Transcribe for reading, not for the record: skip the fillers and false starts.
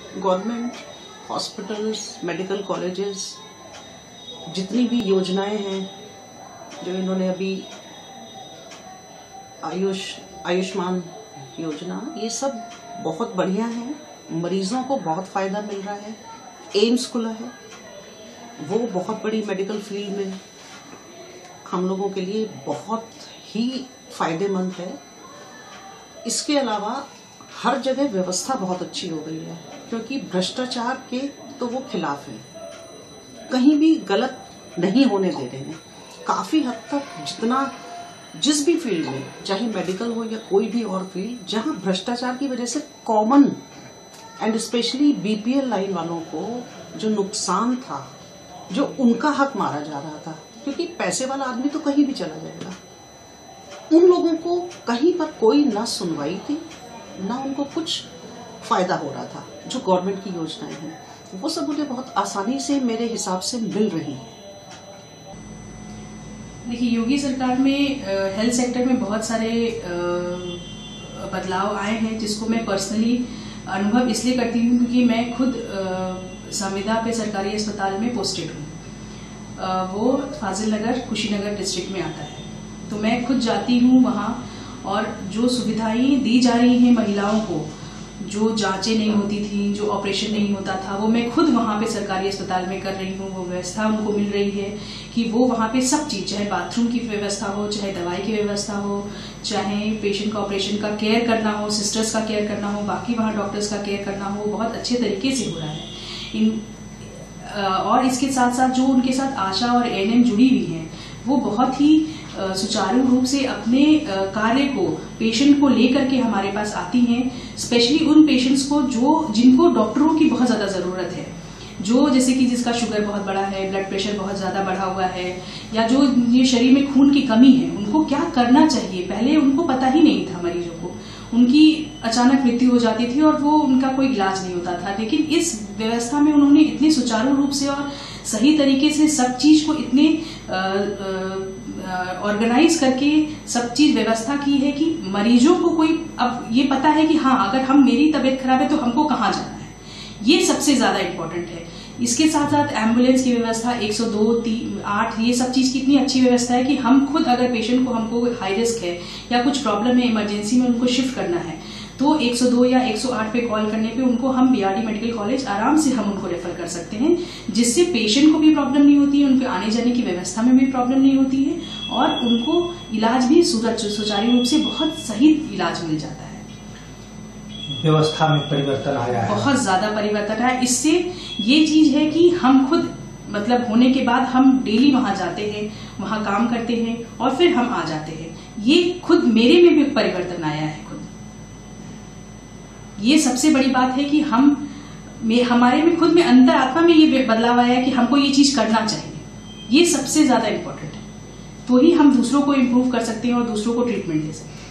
Government hospitals, medical colleges, जितनी भी योजनाएं हैं जो इन्होंने अभी आयुष्मान योजना, ये सब बहुत बढ़िया है। मरीजों को बहुत फायदा मिल रहा है। एम्स खुला है, वो बहुत बड़ी मेडिकल फील्ड में हम लोगों के लिए बहुत ही फायदेमंद है। इसके अलावा हर जगह व्यवस्था बहुत अच्छी हो गई है, क्योंकि भ्रष्टाचार के तो वो खिलाफ है, कहीं भी गलत नहीं होने दे रहे हैं। काफी हद तक जिस भी फील्ड में, चाहे मेडिकल हो या कोई भी और फील्ड, जहां भ्रष्टाचार की वजह से common and specially BPL line वालों को जो नुकसान था, जो उनका हक मारा जा रहा था, क्योंकि पैसे वाला आदमी तो कहीं भी चला जाएगा, उन लोगों को कहीं पर कोई ना सुनवाई थी, ना उनको कुछ फायदा हो रहा था। जो गवर्नमेंट की योजनाएं हैं वो सब उन्हें बहुत आसानी से मेरे हिसाब से मिल रही है। देखिए, योगी सरकार में हेल्थ सेक्टर में बहुत सारे बदलाव आए हैं, जिसको मैं पर्सनली अनुभव इसलिए करती हूँ क्योंकि मैं खुद संविदा पे सरकारी अस्पताल में पोस्टेड हूँ। वो फाजिल नगर, कुशीनगर डिस्ट्रिक्ट में आता है। तो मैं खुद जाती हूँ वहाँ, और जो सुविधाएं दी जा रही हैं महिलाओं को, जो जांचें नहीं होती थी, जो ऑपरेशन नहीं होता था, वो मैं खुद वहाँ पे सरकारी अस्पताल में कर रही हूँ। वो व्यवस्था उनको मिल रही है कि वो वहाँ पे सब चीज, चाहे बाथरूम की व्यवस्था हो, चाहे दवाई की व्यवस्था हो, चाहे पेशेंट का ऑपरेशन का केयर करना हो, सिस्टर्स का केयर करना हो, बाकी वहाँ डॉक्टर्स का केयर करना हो, बहुत अच्छे तरीके से हो रहा है। और इसके साथ साथ जो उनके साथ आशा और एएनएम जुड़ी हुई हैं, वो बहुत ही सुचारू रूप से अपने कार्य को, पेशेंट को लेकर के हमारे पास आती हैं। स्पेशली उन पेशेंट्स को जिनको डॉक्टरों की बहुत ज्यादा जरूरत है, जो जैसे कि जिसका शुगर बहुत बड़ा है, ब्लड प्रेशर बहुत ज्यादा बढ़ा हुआ है, या जो ये शरीर में खून की कमी है, उनको क्या करना चाहिए, पहले उनको पता ही नहीं था। मरीजों को उनकी अचानक मृत्यु हो जाती थी और वो उनका कोई इलाज नहीं होता था। लेकिन इस व्यवस्था में उन्होंने इतने सुचारू रूप से और सही तरीके से सब चीज को इतने ऑर्गेनाइज करके सब चीज व्यवस्था की है कि मरीजों को कोई अब ये पता है कि हाँ, अगर मेरी तबीयत खराब है तो हमको कहाँ जाना है। ये सबसे ज्यादा इम्पोर्टेंट है। इसके साथ साथ एम्बुलेंस की व्यवस्था, 102, 8, ये सब चीज की इतनी अच्छी व्यवस्था है कि हम खुद अगर पेशेंट को, हमको हाई रिस्क है या कुछ प्रॉब्लम है, इमरजेंसी में उनको शिफ्ट करना है, तो 102 या 108 पे कॉल करने पे उनको हम बीआरडी मेडिकल कॉलेज आराम से हम उनको रेफर कर सकते हैं, जिससे पेशेंट को भी प्रॉब्लम नहीं होती है, उनके आने जाने की व्यवस्था में भी प्रॉब्लम नहीं होती है, और उनको इलाज भी सुचारू रूप से बहुत सही इलाज मिल जाता है। व्यवस्था में परिवर्तन आया है, बहुत ज्यादा परिवर्तन आया। इससे ये चीज है कि हम खुद, मतलब होने के बाद हम डेली वहां जाते हैं, वहां काम करते हैं और फिर हम आ जाते हैं। ये खुद मेरे में भी परिवर्तन आया है। खुद ये सबसे बड़ी बात है कि हमारे में खुद में अंतर आत्मा में ये बदलाव आया है कि हमको ये चीज करना चाहिए। ये सबसे ज्यादा इम्पोर्टेंट है, तो ही हम दूसरों को इम्प्रूव कर सकते हैं और दूसरों को ट्रीटमेंट दे सकते हैं।